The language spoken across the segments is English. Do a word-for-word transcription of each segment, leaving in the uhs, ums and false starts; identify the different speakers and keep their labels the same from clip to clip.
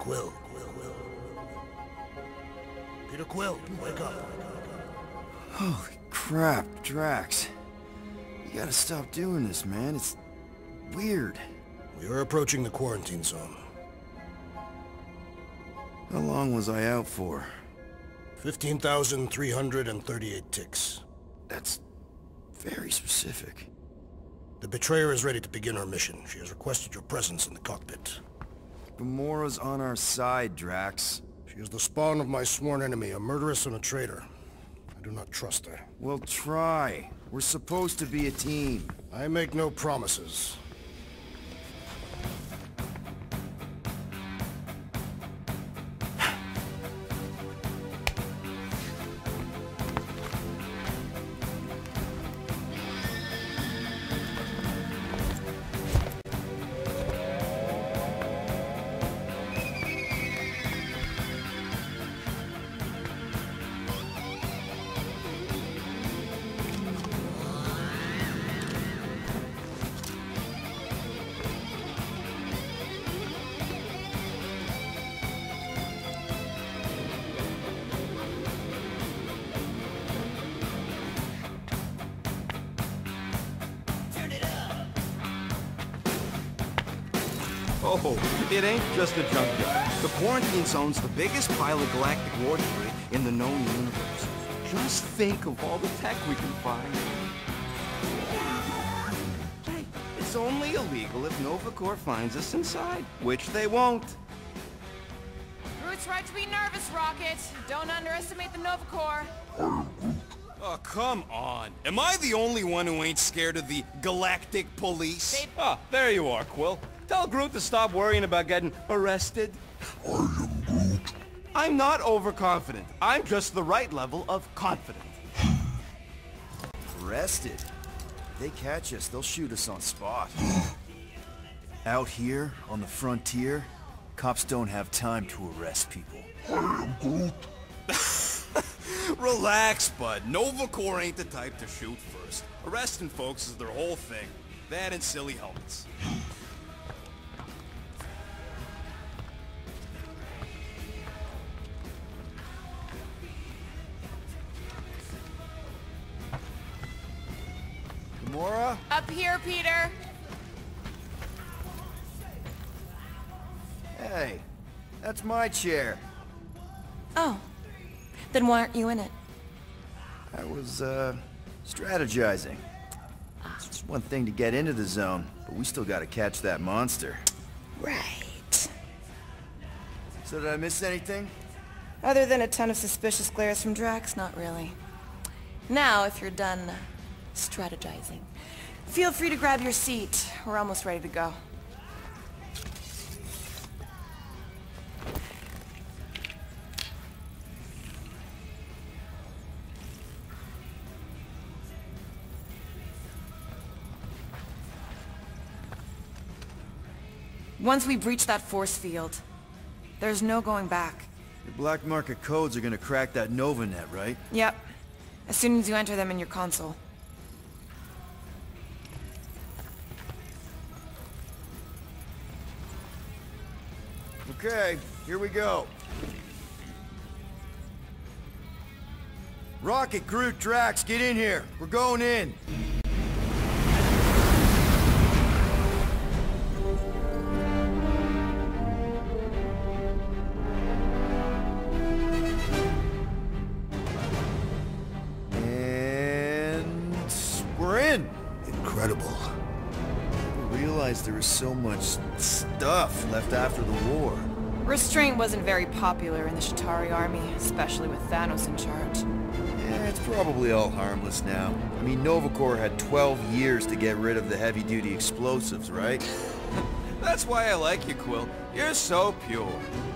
Speaker 1: Quill. Quill. Peter Quill, wake up.
Speaker 2: Holy crap, Drax. You gotta stop doing this, man. It's weird.
Speaker 1: We are approaching the quarantine zone.
Speaker 2: How long was I out for?
Speaker 1: fifteen thousand three hundred thirty-eight ticks.
Speaker 2: That's very specific.
Speaker 1: The Betrayer is ready to begin her mission. She has requested your presence in the cockpit.
Speaker 2: Gamora's on our side, Drax.
Speaker 1: She is the spawn of my sworn enemy, a murderess and a traitor. I do not trust her.
Speaker 2: Well, try. We're supposed to be a team.
Speaker 1: I make no promises.
Speaker 3: Oh, it ain't just a junkyard. The quarantine zone's the biggest pile of galactic war debris in the known universe. Just think of all the tech we can find. Hey, it's only illegal if Nova Corps finds us inside, which they won't.
Speaker 4: Groot's right to be nervous, Rocket. Don't underestimate the Nova Corps.
Speaker 3: Oh, come on. Am I the only one who ain't scared of the galactic police?
Speaker 4: They...
Speaker 3: Ah, there you are, Quill. Tell Groot to stop worrying about getting arrested.
Speaker 5: I am Groot.
Speaker 3: I'm not overconfident. I'm just the right level of confident.
Speaker 2: Arrested? If they catch us, they'll shoot us on spot. Out here, on the frontier, cops don't have time to arrest people.
Speaker 5: I am Groot.
Speaker 3: Relax, bud. Nova Corps ain't the type to shoot first. Arresting folks is their whole thing. That and silly helmets.
Speaker 2: Gamora?
Speaker 4: Up here, Peter.
Speaker 2: Hey, that's my chair.
Speaker 6: Oh. Then why aren't you in it?
Speaker 2: I was, uh, strategizing. It's one thing to get into the zone, but we still gotta catch that monster.
Speaker 6: Right.
Speaker 2: So did I miss anything?
Speaker 6: Other than a ton of suspicious glares from Drax, not really. Now, if you're done strategizing, feel free to grab your seat. We're almost ready to go. Once we breach that force field, there's no going back.
Speaker 2: The black market codes are gonna crack that Nova net, right?
Speaker 6: Yep. As soon as you enter them in your console.
Speaker 2: Okay, here we go. Rocket, Groot, Drax, get in here. We're going in.
Speaker 1: Incredible.
Speaker 2: I didn't realize there was so much stuff left after the war.
Speaker 6: Restraint wasn't very popular in the Chitauri army, especially with Thanos in charge.
Speaker 2: Yeah, it's probably all harmless now. I mean, Nova Corps had twelve years to get rid of the heavy-duty explosives, right?
Speaker 3: That's why I like you, Quill. You're so pure.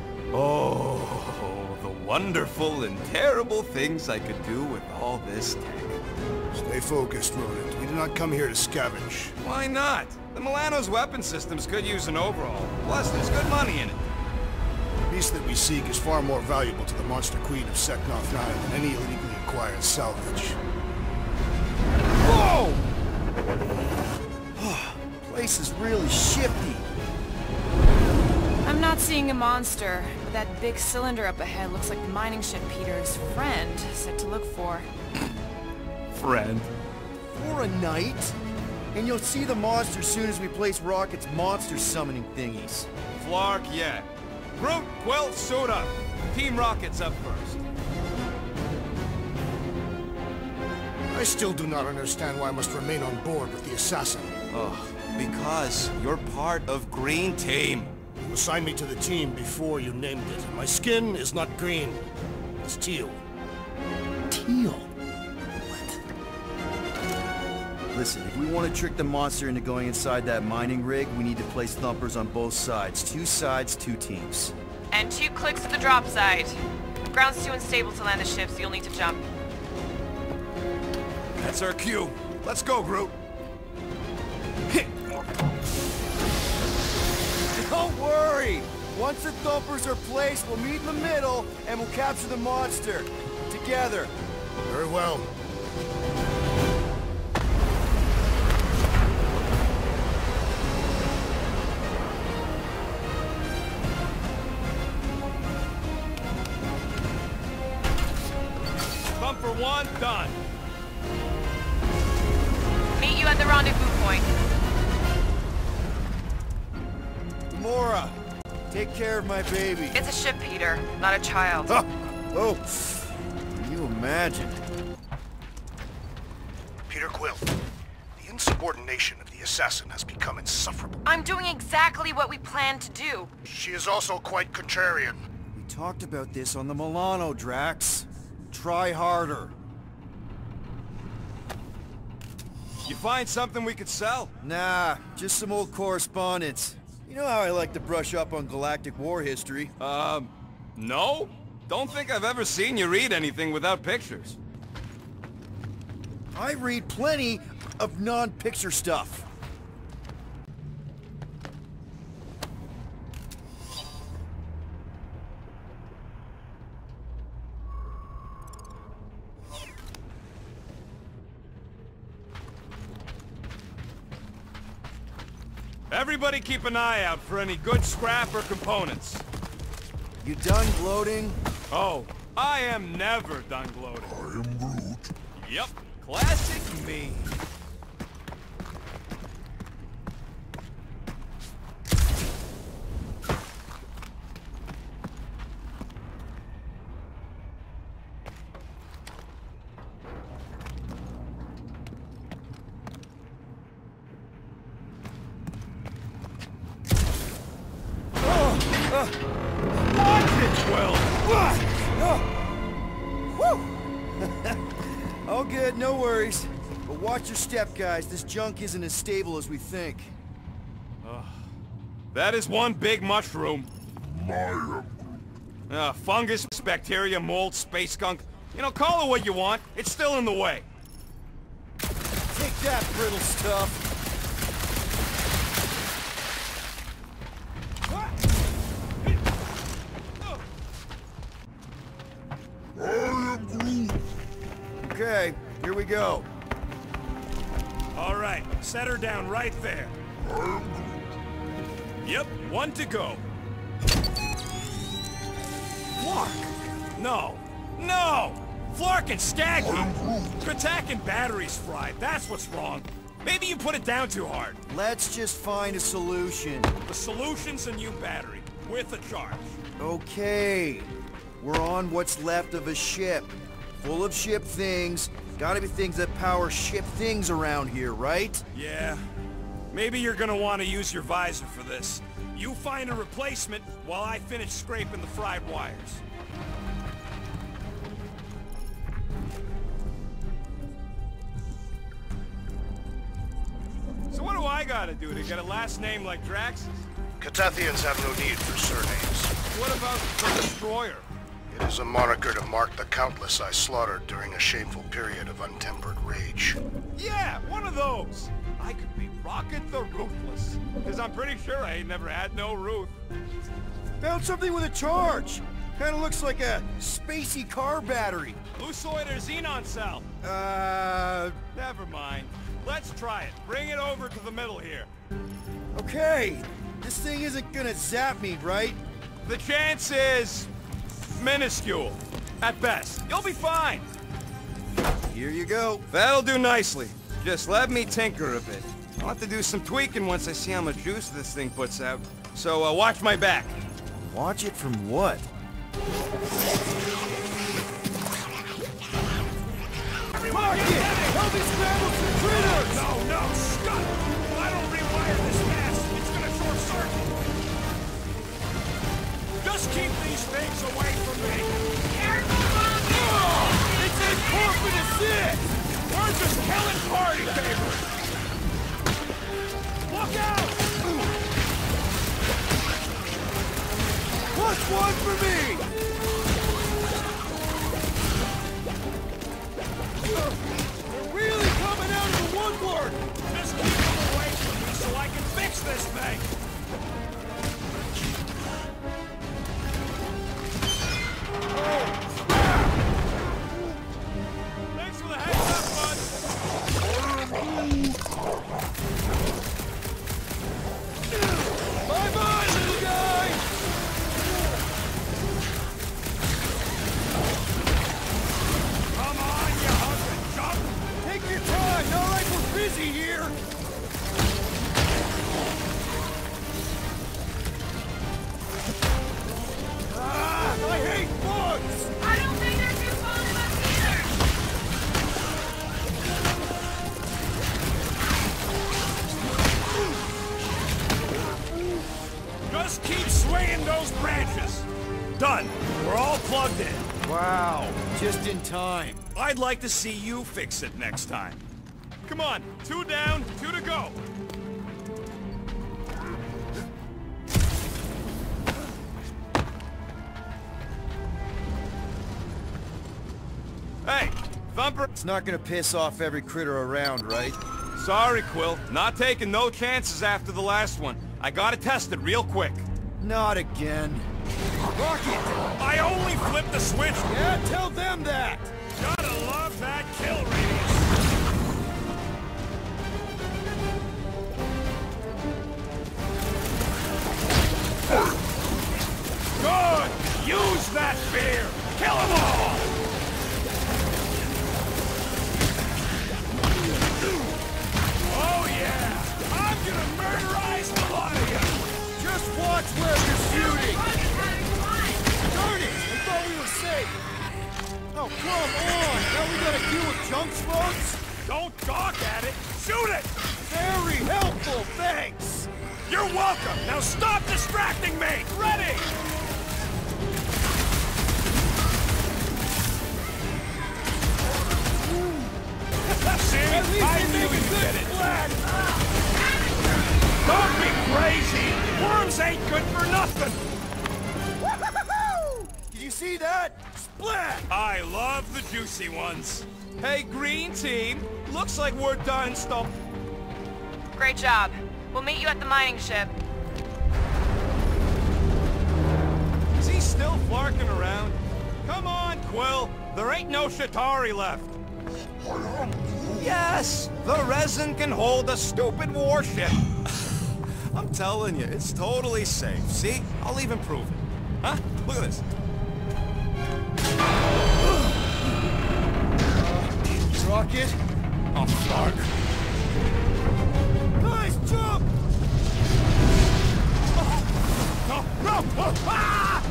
Speaker 3: Oh, the wonderful and terrible things I could do with all this tech.
Speaker 1: Stay focused, Rodent. We did not come here to scavenge.
Speaker 3: Why not? The Milano's weapon systems could use an overhaul. Plus, there's good money in it.
Speaker 1: The beast that we seek is far more valuable to the Monster Queen of Seknov nine than any illegally acquired salvage.
Speaker 2: Whoa! Place is really shifty.
Speaker 6: I'm
Speaker 4: I'm not seeing a monster, but that big cylinder up ahead looks like the mining ship Peter's friend said to look for.
Speaker 3: Friend.
Speaker 2: For a night? And you'll see the monster soon as we place Rocket's monster summoning thingies.
Speaker 3: Flark, yeah. Groot, Quill, suit up. Team Rocket's up first.
Speaker 1: I still do not understand why I must remain on board with the assassin.
Speaker 3: Oh, because you're part of Green Team.
Speaker 1: You assigned me to the team before you named it. My skin is not green. It's teal.
Speaker 2: Teal? Listen, if we want to trick the monster into going inside that mining rig, we need to place thumpers on both sides. Two sides, two teams.
Speaker 4: And two clicks to the drop side. Ground's too unstable to land the ship, so you'll need to jump.
Speaker 3: That's our cue. Let's go, Groot.
Speaker 2: Don't worry! Once the thumpers are placed, we'll meet in the middle, and we'll capture the monster. Together.
Speaker 1: Very well.
Speaker 3: Thumper one, done.
Speaker 4: Meet you at the rendezvous point.
Speaker 2: Gamora, take care of my baby.
Speaker 4: It's a ship, Peter, not a child.
Speaker 2: Oh, oh. Can you imagine?
Speaker 1: Peter Quill, the insubordination of the assassin has become insufferable.
Speaker 4: I'm doing exactly what we planned to do.
Speaker 1: She is also quite contrarian.
Speaker 2: We talked about this on the Milano, Drax. Try harder.
Speaker 3: You find something we could sell?
Speaker 2: Nah, just some old correspondence. You know how I like to brush up on galactic war history.
Speaker 3: Um, no? Don't think I've ever seen you read anything without pictures.
Speaker 2: I read plenty of non-picture stuff.
Speaker 3: Everybody keep an eye out for any good scrap or components.
Speaker 2: You done gloating?
Speaker 3: Oh, I am never done gloating.
Speaker 5: I am Groot.
Speaker 3: Yep, classic me.
Speaker 2: All good, no worries. But watch your step, guys. This junk isn't as stable as we think.
Speaker 3: Uh, that is one big mushroom.
Speaker 5: I am Groot.
Speaker 3: Uh, fungus, bacteria, mold, space skunk. You know, call it what you want. It's still in the way.
Speaker 2: Take that, brittle stuff.
Speaker 5: I am Groot.
Speaker 2: Okay, here we go.
Speaker 3: All right, set her down right there.
Speaker 5: I am Groot.
Speaker 3: Yep, one to go. Flark! No! No! Flark and Skaggy! Katak and batteries fried, that's what's wrong. Maybe you put it down too hard.
Speaker 2: Let's just find a solution.
Speaker 3: The solution's a new battery, with a charge.
Speaker 2: Okay. We're on what's left of a ship. Full of ship things. Gotta be things that power ship things around here, right?
Speaker 3: Yeah. Maybe you're gonna want to use your visor for this. You find a replacement while I finish scraping the fried wires. So what do I gotta do to get a last name like Drax's?
Speaker 1: Catathians have no need for surnames.
Speaker 3: What about the Destroyer?
Speaker 1: It is a moniker to mark the countless I slaughtered during a shameful period of untempered rage.
Speaker 3: Yeah, one of those. I could be Rocket the Ruthless. Because I'm pretty sure I ain't never had no Ruth.
Speaker 2: Found something with a charge. Kinda looks like a spacey car battery.
Speaker 3: Lucioid or xenon cell?
Speaker 2: Uh...
Speaker 3: Never mind. Let's try it. Bring it over to the middle here.
Speaker 2: Okay. This thing isn't gonna zap me, right?
Speaker 3: The chance is minuscule, at best. You'll be fine.
Speaker 2: Here you go.
Speaker 3: That'll do nicely. Just let me tinker a bit. I'll have to do some tweaking once I see how much juice this thing puts out. So uh, watch my back.
Speaker 2: Watch it from what?
Speaker 3: Mark it! Help me scramble some critters! No, no, Scott! If I don't rewire this mast, it's gonna short circuit. Just keep these things away from me. Oh, it's incorporated this! We're just killing party favors! Look out! What's one for me? They're really coming out of the woodwork! Just keep them away from me so I can fix this thing! Oh, crap! Thanks for the heads up, bud! Bye-bye, little guy! Come on, you hunk of junk! Take your time, not like we're busy here! Ah, I hate bugs!
Speaker 4: I don't think they're too fond of us either!
Speaker 3: Just keep swinging those branches! Done! We're all plugged in.
Speaker 2: Wow, just in time.
Speaker 3: I'd like to see you fix it next time. Come on, two down, two to go. Hey, Thumper.
Speaker 2: It's not gonna piss off every critter around, right?
Speaker 3: Sorry, Quill. Not taking no chances after the last one. I gotta test it real quick.
Speaker 2: Not again.
Speaker 3: Rocket! I only flipped the switch!
Speaker 2: Yeah, tell them that!
Speaker 3: Gotta love that kill radius! Good! Use that fear! Kill them all! Oh yeah! I'm gonna murderize the lot of you!
Speaker 2: Just watch where you're shooting! Darn it! I thought we were safe! Oh, come on! Now we gotta deal with junk smokes?
Speaker 3: Don't gawk at it! Shoot it!
Speaker 2: Very helpful, thanks!
Speaker 3: You're welcome! Now stop distracting me! Ready! See?
Speaker 2: At least
Speaker 3: I
Speaker 2: they
Speaker 3: knew
Speaker 2: make a
Speaker 3: you
Speaker 2: good
Speaker 3: did it!
Speaker 2: splat!
Speaker 3: Don't be crazy! Worms ain't good for nothing!
Speaker 2: Did you see that? Splat!
Speaker 3: I love the juicy ones. Hey, green team. Looks like we're done, stop.
Speaker 4: Great job. We'll meet you at the mining ship.
Speaker 3: Is he still flarking around? Come on, Quill. There ain't no Shatari left. Yes! The resin can hold a stupid warship. I'm telling you, it's totally safe. See? I'll even prove it. Huh? Look at this.
Speaker 2: Rocket?
Speaker 3: Oh, fuck.
Speaker 2: Nice jump!
Speaker 3: No! No! Oh, ah!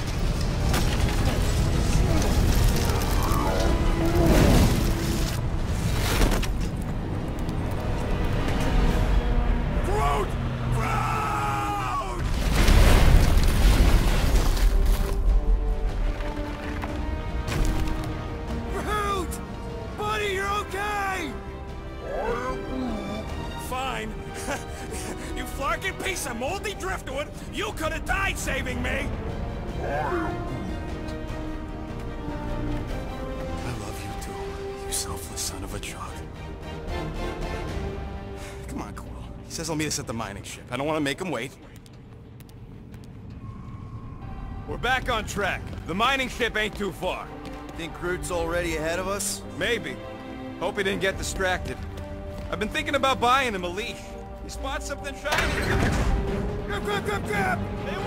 Speaker 3: Groot! Groot!
Speaker 2: Groot! Buddy, you're okay!
Speaker 3: Fine. You flarking piece of moldy driftwood! You could have died saving me! I love you too, you selfless son of a jog. Come on, Quill. He says he'll meet us at the mining ship. I don't want to make him wait. We're back on track. The mining ship ain't too far.
Speaker 2: Think Groot's already ahead of us?
Speaker 3: Maybe. Hope he didn't get distracted. I've been thinking about buying him a leash. You spot something shiny?
Speaker 1: grab, grab, grab, grab!
Speaker 3: They